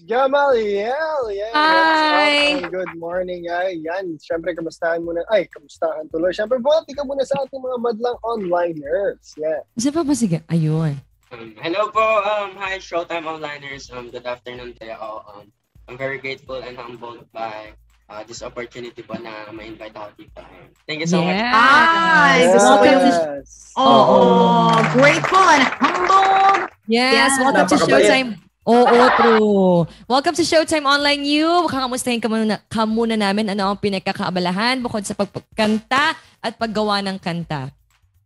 Gamaliel! Yan, Hi! what's up? Good morning. Ay, yan. Siyempre, kamustahan muna. Ay, kamustahan tuloy. Siyempre, buhati ka muna sa ating mga madlang onliners. Yeah. Isa pa ba? Sige. Ayun. Hello po. Hi, Showtime Onliners. Good afternoon kayo all. I'm very grateful and humbled by this opportunity po na ma-invite ako dito. Thank you so much. Hi! Yes. Grateful and humbled. Yes, welcome to Showtime. Oo, true. Welcome to Showtime Online You. Kakamustahin ka muna namin ano ang pinagkakaabalahan bukod sa pagkanta at paggawa ng kanta.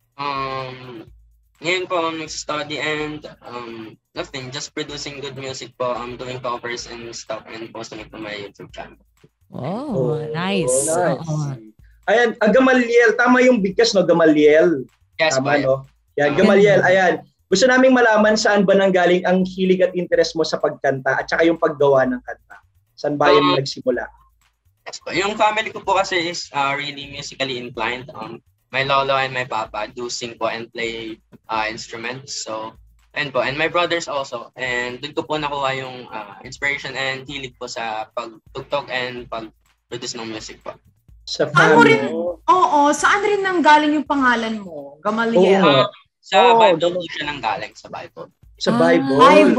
Ngayon po nag-study and nothing, just producing good music po. I'm doing covers and stuff and posting it to my YouTube channel. Oh, nice. Ayan, Gamaliel, tama yung bigkas, no? Gamaliel. Yes, tama, po. no? Yan, Gamaliel, ayan. Gusto naming malaman saan ba nanggaling ang hilig at interest mo sa pagkanta at saka yung paggawa ng kanta. Saan ba yung nagsimula? Yes, po. Yung family ko po kasi is really musically inclined. My lolo and my papa do sing po and play instruments. So, and my brothers also. And doon ko po nakuha yung inspiration and hilig po sa pagtugtog and pag-produce ng music po. Sa family? Saan rin nanggaling yung pangalan mo? Gamaliel. Sa Bible po siya nanggaling, sa Bible. Sa Bible?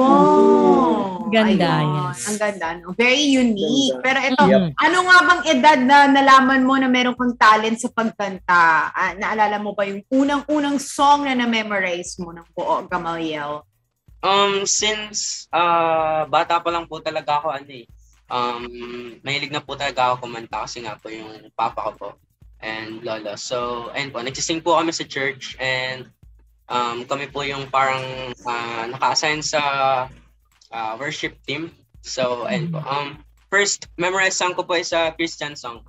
Ganda, ayun. yes. Ang ganda, no? Very unique. Ganda. Pero ito, ano nga bang edad na nalaman mo na meron kang talent sa pagkanta? Naalala mo ba yung unang-unang song na na-memorize mo ng buo, Gamaliel? Since bata pa lang po talaga ako, mahilig na po talaga ako kumanta kasi nga po yung papa ko po and lolo. So, ayun po, nagsising po kami sa church and kami po yung parang naka-assign sa worship team. So, ayun po. First, memorized song ko po is a Christian song.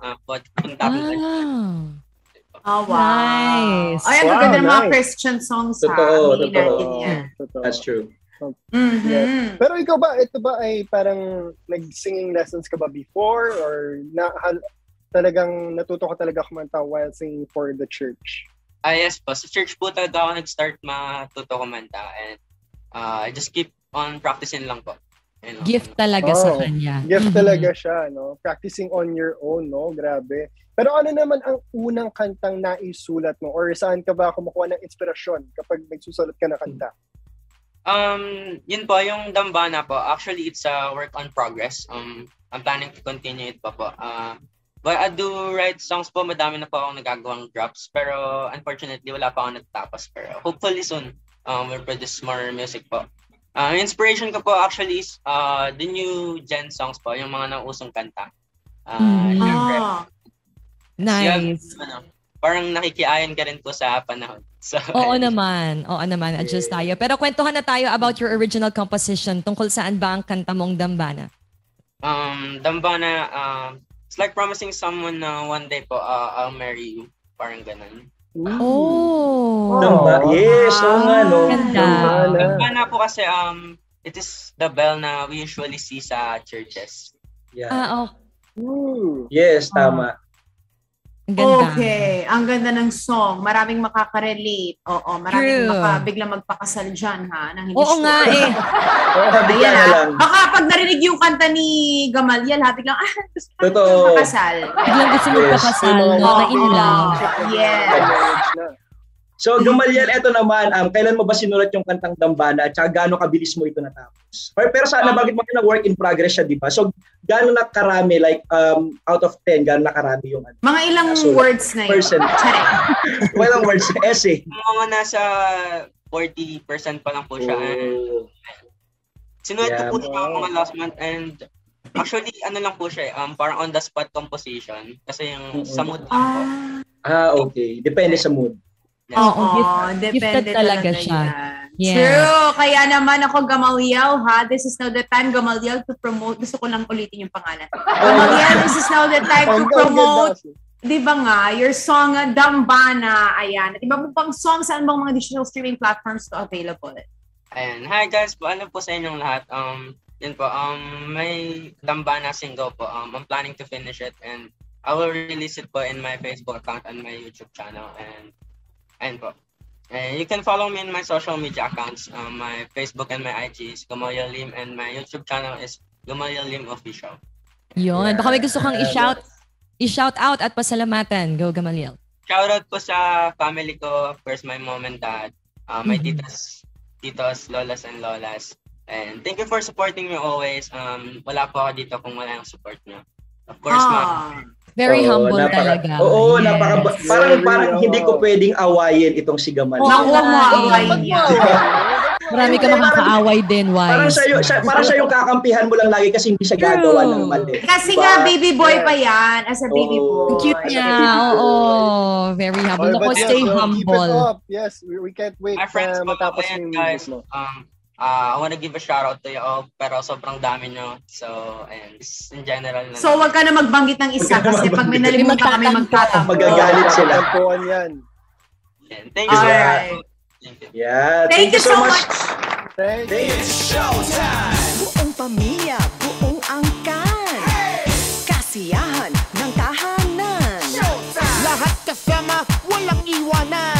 Oh, wow. Nice. Ay, ang ganda ng mga Christian songs, Totoo. natin yan. That's true. Mm-hmm. Yeah. Pero ikaw ba, ito ba ay parang nag-singing lessons ka ba before or talagang natuto ka talaga kumanta while singing for the church? Yes po. Sa church po talaga ako nag-start matuto kumanta and I just keep on practicing lang po. Gift talaga sa kanya. Gift talaga siya, no? Practicing on your own, no? Grabe. Pero ano naman ang unang kantang naisulat mo? Or saan ka ba kumukuha ng inspirasyon kapag nagsusulat ka na kanta? Yun po, yung Dambana po. Actually, it's a work on progress. I'm planning to continue it pa po. But I do write songs po. Madami na po akong nagagawang drops. Pero unfortunately, wala pa akong natatapos. Pero hopefully soon, we'll produce more music po. Inspiration ko po actually is the new gen songs po. Yung mga nausong kanta. Nice. Parang nakikiayon ka rin po sa panahon. So, Oo naman. Adjust tayo. Pero kwentuhan na tayo about your original composition. Tungkol saan ba ang kanta mong Dambana? Dambana, it's like promising someone na one day po, I'll marry you. Parang ganun. Yes, no. Ganda. Dambana po kasi, it is the bell na we usually see sa churches. Yeah. Yes, tama. Ganda. Okay. Ang ganda ng song. Maraming makaka-relate. Maraming biglang magpakasal dyan, ha? Oo nga eh. Ayan, baka pag narinig yung kanta ni Gamaliel, biglang, gusto ko magpakasal. Biglang gusto magpakasal. Na-in love. Yes. So, Gamaliel, eto naman, kailan mo ba sinulat yung kantang Dambana at saka gaano kabilis mo ito natapos? Pero sana, bakit mo na work in progress siya, di ba? So, gaano na karami, like, out of 10, gaano na karami yung mga ilang words na yun? Walang words, essay. Mga nasa 40% pa lang po siya. Sinulat ko po mga last month and actually, ano lang po siya, parang on the spot composition kasi yung sa mood lang po. Okay. Depende sa mood. Depende talaga siya. Yeah. True. Kaya naman ako, Gamaliel, this is now the time, Gamaliel, to promote. Gusto ko lang ulitin yung pangalan. Gamaliel, this is now the time to promote. Di ba nga, your song, Dambana, ayan. At iba mo pang song, saan bang mga digital streaming platforms to available? Ayan. Hi guys, ano po sa inyong lahat? Yun po, may Dambana single po. I'm planning to finish it and I will release it po in my Facebook account and my YouTube channel. And po. You can follow me in my social media accounts. My Facebook and my IG is Gamaliel Lim and my YouTube channel is Gamaliel Lim Official. Yun. Baka may gusto kang i-shout out at pasalamatan. Go, Gamaliel. Shoutout po sa family ko. First, my mom and dad. My titos, lolas and lolas. And thank you for supporting me always. Wala po ako dito kung wala yung support niyo. Of course, ma'am. Very humble talaga. Oo, yes. Parang hindi ko pwedeng awayin itong si Gamaliel. Nakuha mo awayin niya. Marami ka makakaaway din, wise. Parang siya yung kakampihan mo lang lagi kasi hindi siya gagawa ng mali. Kasi nga, baby boy pa yan. As a baby boy. Cute niya. Oo. Very humble. Ako, stay humble. Keep it up. Yes, we can't wait na matapos yung guys. mo. I want to give a shout out to you all, pero sobrang dami nyo. So, and in general. So, wag ka na magbanggit ng isa kasi pag may nalimutan kami magtatampo. Magagalit sila. Tampuan yan. Thank you so much. Yeah, thank you so much. Thank you. It's showtime! Buong pamilya, buong angkan. Kasiyahan ng tahanan. Showtime! Lahat kasama, walang iwanan.